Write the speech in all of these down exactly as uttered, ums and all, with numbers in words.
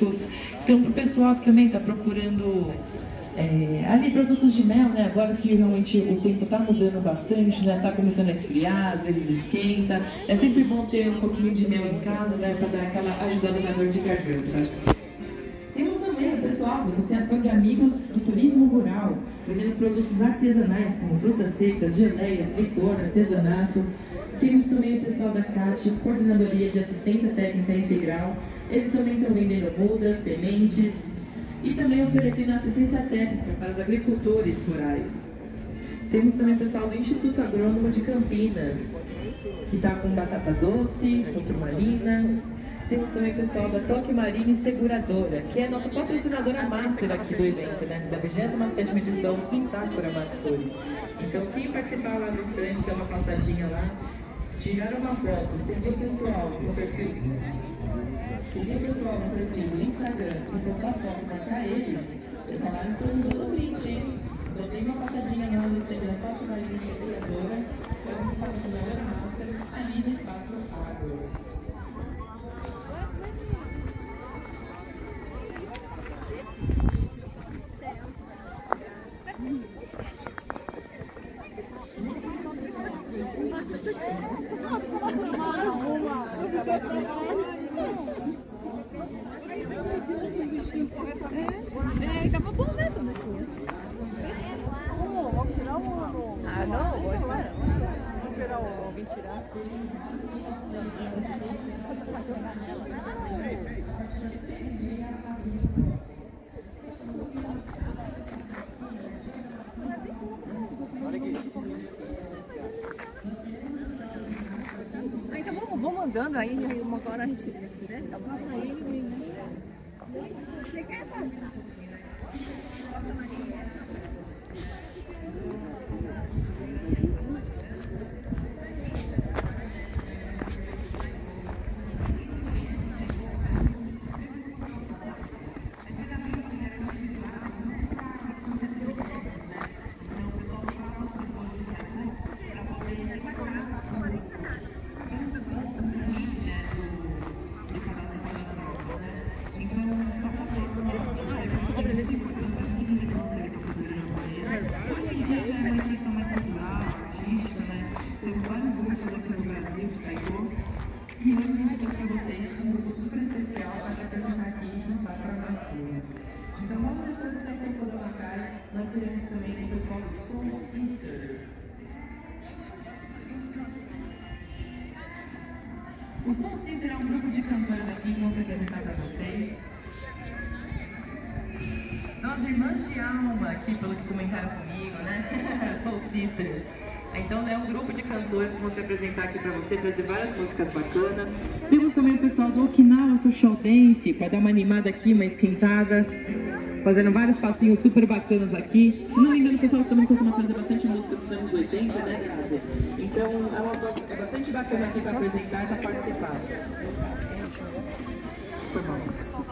cosméticos. Então, para o pessoal que também está procurando é, ali produtos de mel, né? Agora que realmente o tempo está mudando bastante, né? Está começando a esfriar, às vezes esquenta. É sempre bom ter um pouquinho de mel em casa, né? Para dar aquela ajudada na dor de garganta. Temos também o pessoal da Associação de Amigos do Turismo Rural, vendendo produtos artesanais como frutas secas, geleias, licor, artesanato. Temos também o pessoal da C A T, Coordenadoria de Assistência Técnica Integral. Eles também estão vendendo mudas, sementes e também oferecendo assistência técnica para os agricultores rurais. Temos também o pessoal do Instituto Agrônomo de Campinas, que está com batata doce, turmalina. Temos também o pessoal da Toque Marine Seguradora, que é a nossa patrocinadora master aqui do evento, né? Da vigésima sétima edição do Sakura Matsuri. Então, quem participar lá no stand, dá uma passadinha lá, tirar uma foto, seguir o pessoal no perfil, seguir o pessoal no perfil do Instagram e postar foto, marcar eles, prepararam todo o print, hein? Então, tem uma passadinha lá no stand da Toque Marine Seguradora, que é a nossa patrocinadora master, ali no Espaço Agro. É, tava bom mesmo, bichinho. Ah, não, vou esperar. Vou esperar o alguém tirar. Ah, então vamos, vamos andando aí, uma hora a gente, né? Tá bom pra ele, né? Você quer fazer? E hoje a gente tem para vocês um grupo super especial para se apresentar aqui no Sakura Matsuri. Então, logo depois do tempo da Macai, nós teremos também o pessoal do Soul Sister. O Soul Sister é um grupo de cantores aqui que vão se apresentar para vocês. São as irmãs de alma aqui, pelo que comentaram comigo, né? Soul Sisters. Então é um grupo de cantores que vão se apresentar aqui para você, trazer várias músicas bacanas. Temos também o pessoal do Okinawa Social Dance, para dar uma animada aqui, uma esquentada, fazendo vários passinhos super bacanas aqui. Se não me engano, o pessoal também costuma fazer bastante música dos anos oitenta, né, Gabi? Então é, uma, é bastante bacana aqui para apresentar e para participar. Foi bom.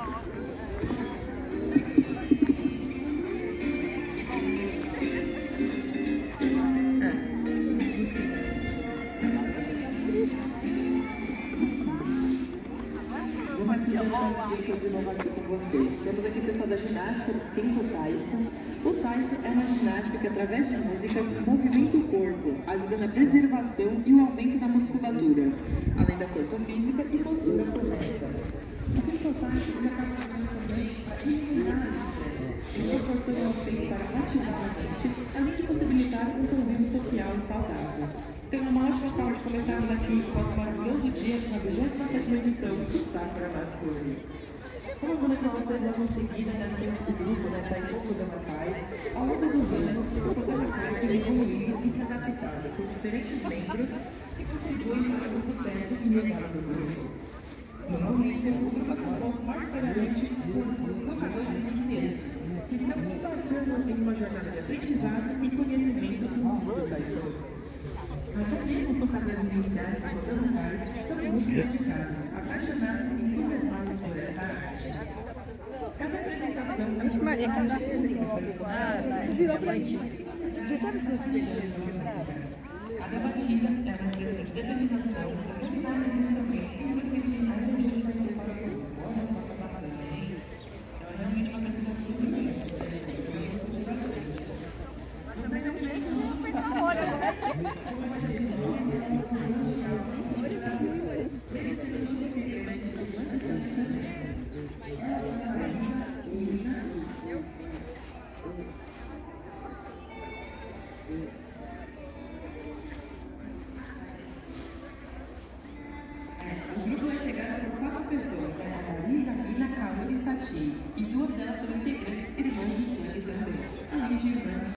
De novo aqui com vocês. Temos aqui o pessoal da ginástica, tem o Tyson. O Tyson é uma ginástica que, através de músicas, movimenta o corpo, ajudando a preservação e o aumento da musculatura, além da força física e postura correta. O que o Tyson é capaz também de eliminar o estresse e proporciona um efeito para ativar a mente, além de possibilitar um convívio social e saudável. Então, uma ótima forma de começarmos aqui com esse maravilhoso dia na vigésima sétima edição do Sakura Matsuri. Como eu falei para vocês, logo em seguida, nós temos o grupo, né, da Ikoku da Macai. Ao longo dos anos, o Ikoku da Macai tem evoluído e se adaptado com diferentes membros que contribuem para o sucesso e melhora do grupo. Normalmente, o grupo é composto majoritariamente por lutadores iniciantes, que estão embarcando em uma jornada de aprendizado e conhecimento do mundo da Ikoku. Mas também os lutadores iniciais da Ikoku da Macai são muito dedicados, apaixonados e entusiasmados por essa arte. Cada apresentação é uma Maria, cada ah, virou pra mim. Você sabe se você tem cada batida é uma expressão de determinação, vontade e também e uma identidade de para o pessoas, né? A Marisa e a Kaori Satie. E duas delas são integrantes irmãs de sangue também. Além de irmãs.